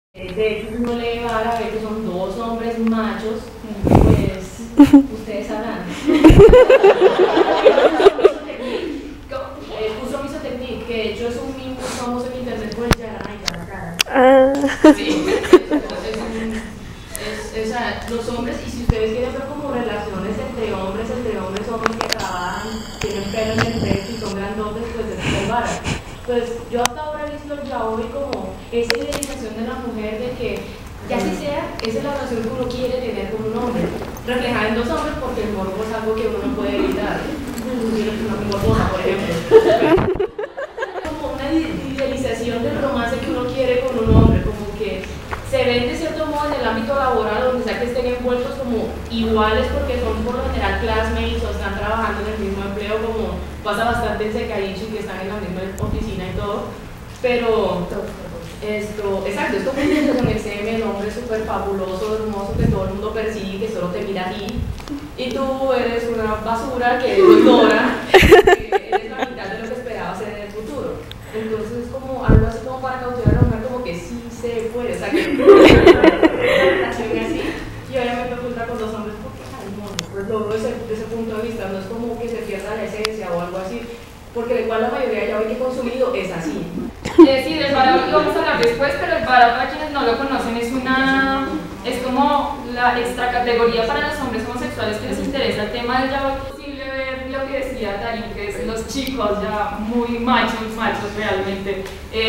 De hecho, uno lee árabe que son dos hombres machos, pues ustedes sabrán. Uso Misotecnic, que de hecho es un meme muy famoso en internet por el Yaranay, Yaracara. Sí, los hombres, y si ustedes quieren ver como relaciones entre hombres que trabajan, tienen pelo en el pecho y son grandotes, pues es muy vara. Pues yo hasta ahora he visto el yaoi como esa idealización de la mujer de que ya si sea, esa es la relación que uno quiere tener con un hombre, reflejada en dos hombres porque el morbo es algo que uno no puede evitar. Una morbosa, por ejemplo. Como una idealización del romance que uno quiere con un hombre, como que se ven de cierto modo en el ámbito laboral, donde sea que estén envueltos como iguales porque son por lo general classmates o están trabajando en el mismo empleo, como pasa bastante en Sekaiichi, que están en la misma oficina y todo, pero exacto, esto comienza con el CM, el hombre súper fabuloso, hermoso, que todo el mundo persigue, que solo te mira a ti, y tú eres una basura que ignora, que eres la mitad de lo que esperaba ser en el futuro. Entonces es como algo así como para cautivar a la mujer, como que sí se puede, o sea que una relación así, y obviamente oculta con dos hombres porque pues lo veo desde ese punto de vista, no es como que se pierda la esencia o algo así, porque de cual la mayoría ya hoy que he consumido es así. Sí, del Vara lo vamos a hablar después, pero el Vara, para quienes no lo conocen, es como la extra categoría para los hombres homosexuales que les interesa el tema del yaoi. Es posible ver lo que decía Darín, que es los chicos ya muy machos realmente,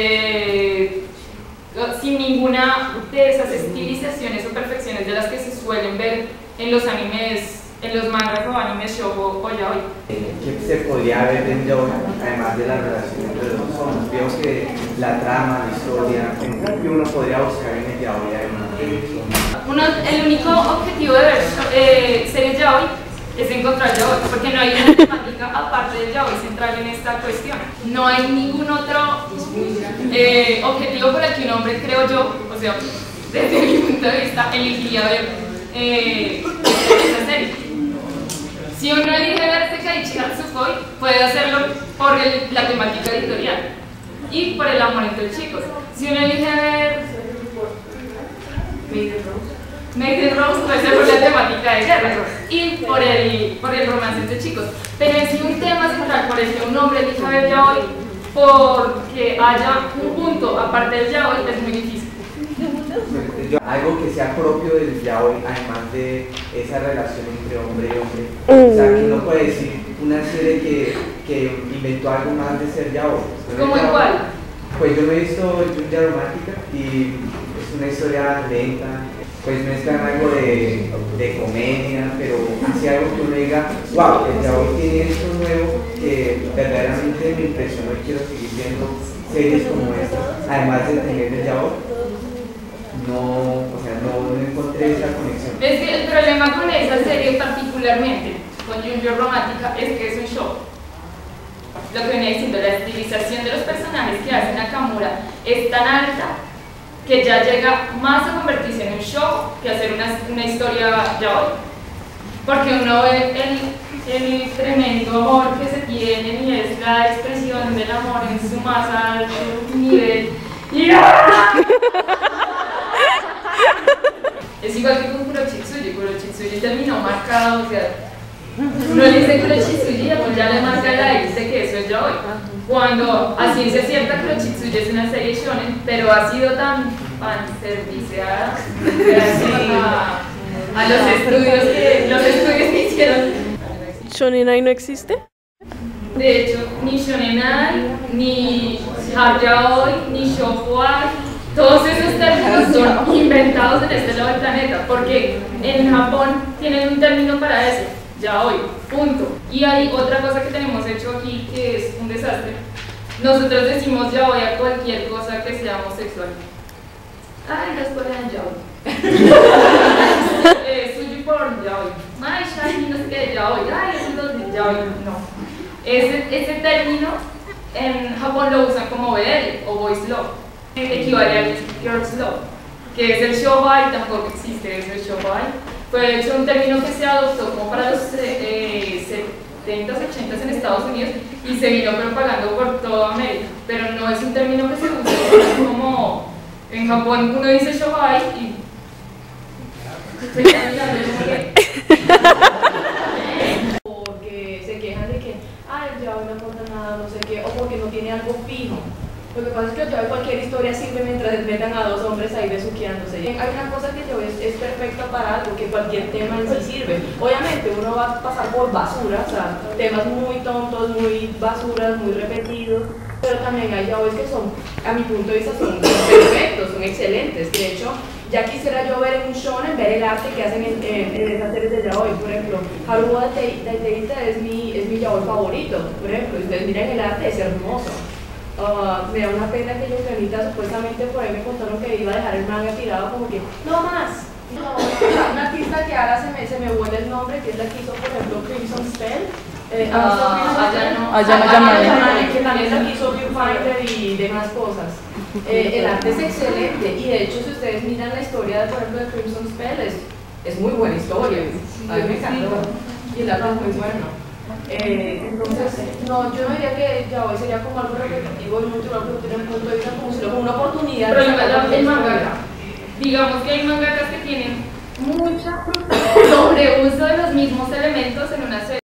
sin ninguna de esas estilizaciones o perfecciones de las que se suelen ver en los animes, en los mangas o animes shoujo o yaoi. ¿Qué se podría ver en yaoi, además de la relación entre los dos hombres? Vemos que la trama, la historia, que uno podría buscar en el yaoi, además el único objetivo de ver series yaoi es encontrar yaoi, porque no hay una temática aparte del yaoi central en esta cuestión. No hay ningún otro objetivo por el que un hombre, creo yo, o sea, desde mi punto de vista, elegiría ver esta serie. Si uno elige ver Sekaiichi Hatsukoi, puede hacerlo por la temática editorial y por el amor entre chicos. Si uno elige ver Made in Rose, puede ser por la temática de guerra y por el romance entre chicos. Pero en sí un tema central por el que un hombre elija ver yaoi porque haya un punto aparte del yaoi es muy difícil. Algo que sea propio del yaoi, además de esa relación entre hombre y hombre. O sea, que uno puede decir una serie que inventó algo más de ser yaoi. ¿Cómo igual? Pues yo me he visto Yunya Romántica y es una historia lenta, pues mezclan algo de comedia, pero así algo que uno diga, wow, el yaoi tiene esto nuevo que verdaderamente me impresionó y quiero seguir viendo series como estas, además de tener el yaoi. No encontré esa conexión. Es que el problema con esa serie particularmente, con Junjo Romántica, es que es un show. Lo que venía diciendo, la estilización de los personajes que hace Nakamura es tan alta que ya llega más a convertirse en un show que hacer una historia yaoi. Porque uno ve el tremendo amor que se tienen y es la expresión del amor en su más alto nivel. Es igual que con Kurochitsuji terminó marcado, o sea, uno le dice Kurochitsuji, pues ya le marca la X de que eso es yaoi. Cuando a ciencia cierta Kurochitsuji es una serie shonen, pero ha sido tan fanserviceada gracias a los estudios que hicieron. ¿Shonenai no existe? De hecho, ni Shonenai, ni hard yaoi, ni shoujoai, todos esos términos son inventados en este lado del planeta, porque en Japón tienen un término para eso, yaoi, punto. Y hay otra cosa que tenemos hecho aquí que es un desastre. Nosotros decimos yaoi a cualquier cosa que sea homosexual. Ay, los coreanos yaoi. Suji porn yaoi. Ay, shiny no sé qué yaoi. Ay, esos dos yaoi. No. Ese término en Japón lo usan como BL o boys love. Equivale al girls love, que es el shoubai, tampoco existe eso, el shoubai. Fue de hecho un término que se adoptó como para los 70s, 80s en Estados Unidos y se vino propagando por toda América, pero no es un término que se usa como En Japón uno dice shogai y estoy caminando como que porque se quejan de que el yaoi no aporta nada, no sé qué, o porque no tiene algo fijo. Lo que pasa es que el yaoi cualquier historia sirve mientras metan a dos hombres ahí besuqueándose. Hay una cosa que el yaoi es perfecta para algo, que cualquier tema en sí sirve. Obviamente uno va a pasar por basura, o sea, temas muy tontos, muy basuras, muy repetidos, pero también hay yaois que son, a mi punto de vista, son perfectos, son excelentes. De hecho, ya quisiera yo ver en un shonen, ver el arte que hacen en esas series de yaoi. Por ejemplo, Haruo Daiteita es mi yaoi favorito, por ejemplo, y ustedes miren el arte, es hermoso. Me da una pena que Yokanita supuestamente por ahí me contaron que iba a dejar el manga tirado como que no más. Una artista que ahora se me huele el nombre, que es la que hizo por ejemplo Crimson Spell. Ayano, que también es la que hizo Viewfinder y demás cosas. El arte es excelente y de hecho si ustedes miran la historia de, por ejemplo, de Crimson Spell es muy buena historia. A mí me encantó y el arte es muy bueno. Entonces, no, yo no diría que yaoi sería como algo repetitivo y mucho no tiene un punto de vista como una oportunidad. Pero el mangaka, digamos que hay mangakas que tienen mucha sobreuso de los mismos elementos en una serie.